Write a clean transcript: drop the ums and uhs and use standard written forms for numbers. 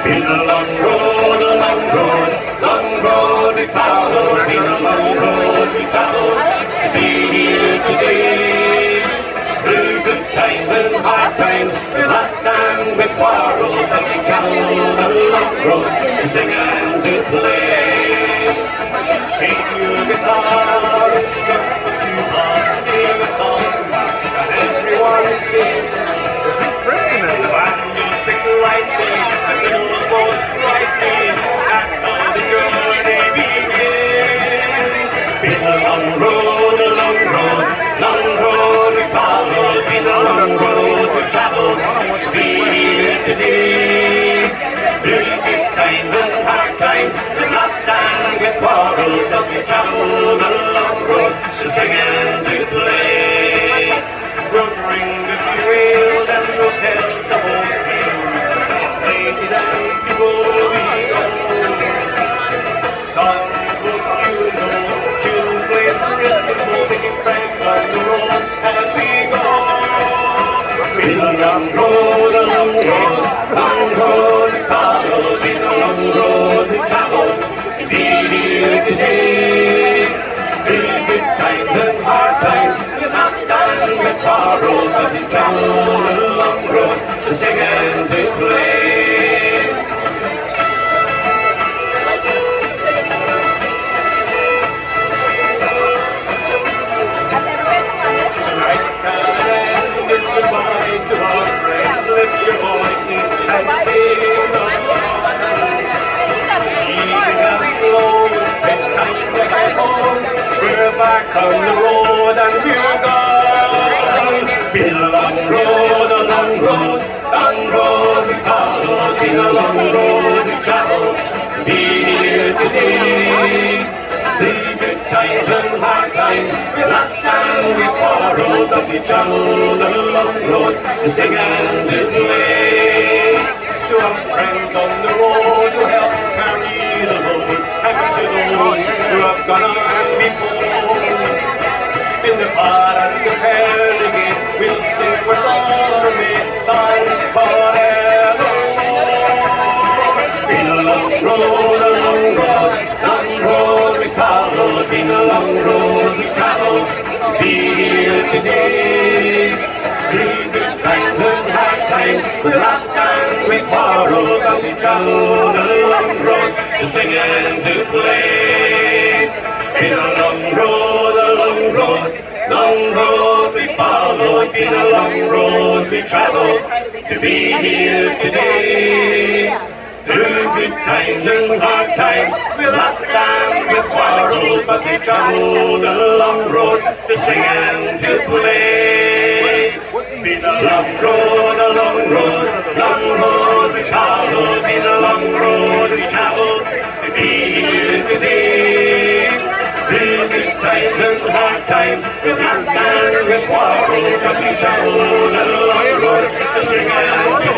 Been a long road, long road we followed. Been a long road we traveled to be here today. Through good times and hard times, we laughed and we quarreled, but we traveled a long road to sing and to play. Take your guitar and strum a few bars, sing a song, and everyone sing. The band will pick the right thing, the fiddle goes brightly, that's how the journey begins. Been a long road we followed, been a long road we traveled, to be here today. Through good times and hard times, we laughed and we quarreled, but we traveled a long road to sing and to play. We'll bring the few wheels and we'll tell some old tales. Ladies and people we go. Songs will you know, children play the rhythm, making friends on the road as we go. Been a long road we followed, been a long road we traveled to be here today. Through good times and hard times, we laughed and we quarreled, but we traveled a long road to sing and to play. Tonight's Saturday, with goodbye to our friends, lift your voices and sing along. Evening has flown, it's time to head home. We're back on the road and we're gone. Been a long road we followed. Been a long road we traveled to be here today. Through good times and hard times, we laughed and we quarreled, but we traveled a long road to sing and to play. To our friends on the road who help carry the load, and to those who have gone on before. In the bar and the Perligate, we'll sing with all the mates song forevermore. Been a long road we followed, been a long road we traveled to be here today. Through good times and hard times, we laughed and we quarreled, but we traveled a long road to sing and to play. Been a long road we followed, been a long road we traveled to be here today. Through good times and hard times, we laughed and we quarreled, but we traveled a long road to sing and to play. Been a long road we followed, been a long road we traveled to be here today. Through good times and hard times, we laughed and we quarreled, but we traveled a long road to sing and to